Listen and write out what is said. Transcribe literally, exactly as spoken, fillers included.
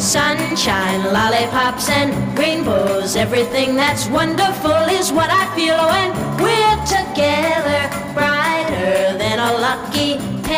Sunshine, lollipops, and rainbows. Everything that's wonderful is what I feel when we're together.